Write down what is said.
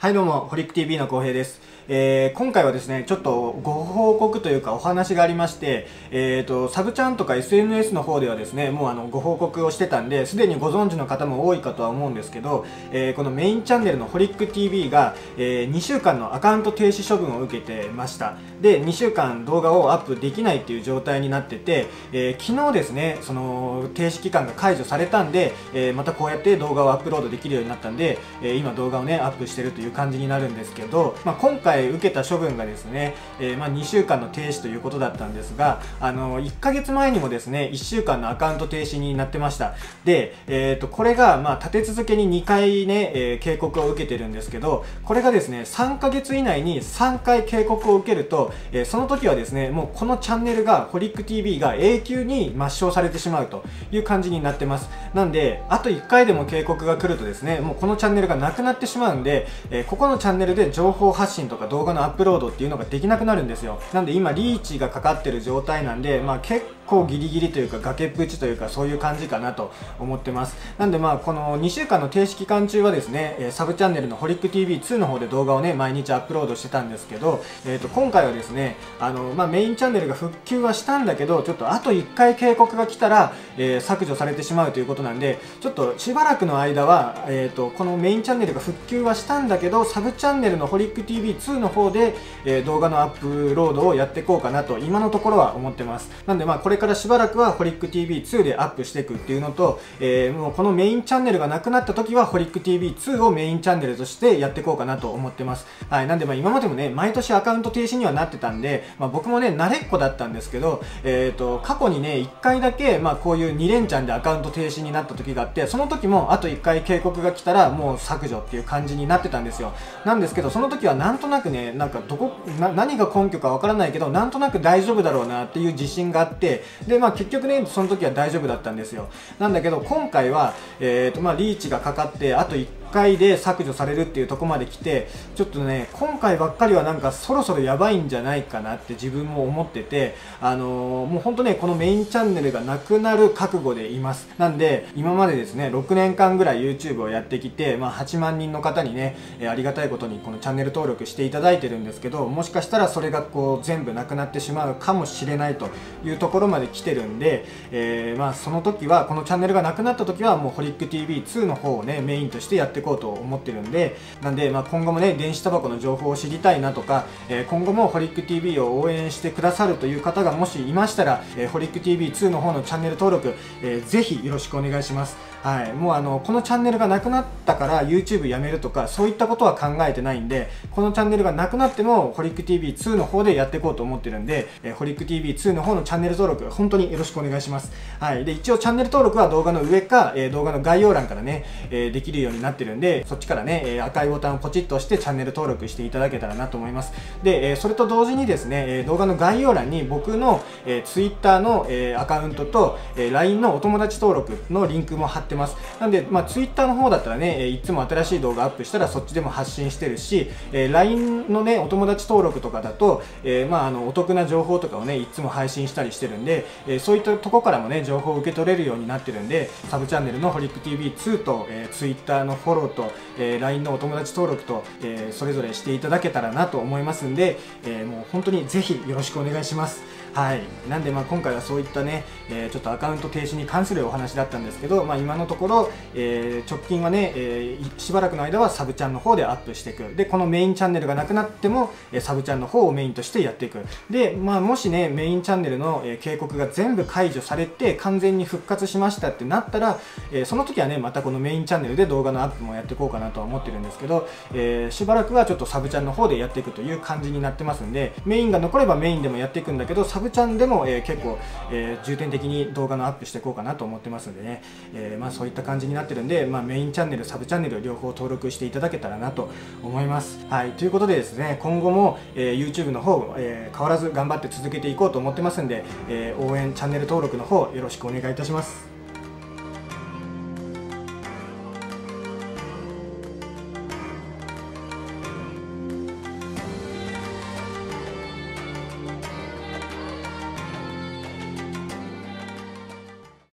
はいどうも、ホリック TV の浩平です。今回はですね、ちょっとご報告というかお話がありまして、サブチャンとか SNS の方ではですね、もうご報告をしてたんで、すでにご存知の方も多いかとは思うんですけど、このメインチャンネルのホリック TV が、2週間のアカウント停止処分を受けてました。で、2週間動画をアップできないっていう状態になってて、昨日ですね、その停止期間が解除されたんで、またこうやって動画をアップロードできるようになったんで、今動画をね、アップしてるという感じになるんですけど、今回受けた処分がですね、2週間の停止ということだったんですが、1ヶ月前にもですね、1週間のアカウント停止になってました。で、これが立て続けに2回ね、警告を受けてるんですけど、これがですね、3ヶ月以内に3回警告を受けると、その時はですね、もうこのチャンネルが、ホリック TV が永久に抹消されてしまうという感じになってます。なんで、あと1回でも警告が来るとですね、もうこのチャンネルがなくなってしまうんで、ここのチャンネルで情報発信とか動画のアップロードっていうのができなくなるんですよ。なんで今リーチがかかってる状態なんで、結構ギリギリというか崖っぷちというかそういう感じかなと思ってます。なんでこの2週間の停止期間中はですね、サブチャンネルのホリック TV2 の方で動画をね、毎日アップロードしてたんですけど、今回はですね、メインチャンネルが復旧はしたんだけど、ちょっとあと1回警告が来たら、削除されてしまうということなんで、ちょっとしばらくの間は、このメインチャンネルが復旧はしたんだけど、サブチャンネルのホリック TV2 の方で、動画のアップロードをやっていこうかなと今のところは思ってます。なんでこれからしばらくはホリック TV2 でアップしていくっていうのと、もうこのメインチャンネルがなくなった時はホリック TV2 をメインチャンネルとしてやっていこうかなと思ってます。はい、なんで今までもね、毎年アカウント停止にはなってたんで、僕もね、慣れっこだったんですけど、過去にね、1回だけ、こういう2連チャンでアカウント停止になった時があって、その時もあと1回警告が来たらもう削除っていう感じになってたんですよ。なんですけど、その時はなんとなくね、何が根拠かわからないけど、なんとなく大丈夫だろうなっていう自信があって、で、結局ね、その時は大丈夫だったんですよ。なんだけど、今回は、リーチがかかって、あと1回で削除されるっていうところまで来て、ちょっとね、今回ばっかりはなんかそろそろやばいんじゃないかなって自分も思ってて、もうほんとね、このメインチャンネルがなくなる覚悟でいます。なんで、今までですね、6年間ぐらい YouTube をやってきて、8万人の方にね、ありがたいことにこのチャンネル登録していただいてるんですけど、もしかしたらそれがこう全部なくなってしまうかもしれないというところまで来てるんで、その時は、このチャンネルがなくなった時はもうホリック TV2 の方をね、メインとしてやっていこうと思ってるんで、なんで、今後もね、電子タバコの情報を知りたいなとか、今後もホリック TV を応援してくださるという方がもしいましたら、ホリック TV2 の方のチャンネル登録、ぜひよろしくお願いします。はい、もうこのチャンネルがなくなったから YouTube やめるとか、そういったことは考えてないんで、このチャンネルがなくなっても、ホリック TV2 の方でやっていこうと思ってるんで、ホリック TV2 の方のチャンネル登録、本当によろしくお願いします。はい。で、一応チャンネル登録は動画の上か、動画の概要欄からね、できるようになってるんで、そっちからね、赤いボタンをポチッと押してチャンネル登録していただけたらなと思います。で、それと同時にですね、動画の概要欄に僕の、Twitter の、アカウントと、LINE のお友達登録のリンクも貼ってます。なんで、Twitter の方だったらね、いつも新しい動画アップしたらそっちでも発信してるし、LINE のね、お友達登録とかだと、お得な情報とかをね、いつも配信したりしてるんで、そういったとこからもね、情報を受け取れるようになってるんで、サブチャンネルのホリック TV2 と、Twitter のフォローと、LINE のお友達登録と、それぞれしていただけたらなと思いますんで、もう本当にぜひよろしくお願いします。はい。なんで今回はそういったね、ちょっとアカウント停止に関するお話だったんですけど、今のところ、直近はね、しばらくの間はサブチャンの方でアップしていく。で、このメインチャンネルがなくなっても、サブチャンの方をメインとしてやっていく。で、もしね、メインチャンネルの、警告が全部解除されて完全に復活しましたってなったら、その時はね、またこのメインチャンネルで動画のアップもやっていこうかなとは思ってるんですけど、しばらくはちょっとサブチャンの方でやっていくという感じになってますんで、メインが残ればメインでもやっていくんだけど、サブチャンでも、結構、重点的に動画のアップしていこうかなと思ってますんでね、そういった感じになってるんで、メインチャンネル、サブチャンネル両方登録していただけたらなと思います。はい、ということでですね、今後も、YouTube の方、変わらず頑張って続けていこうと思ってますんで、応援、チャンネル登録の方よろしくお願いいたします。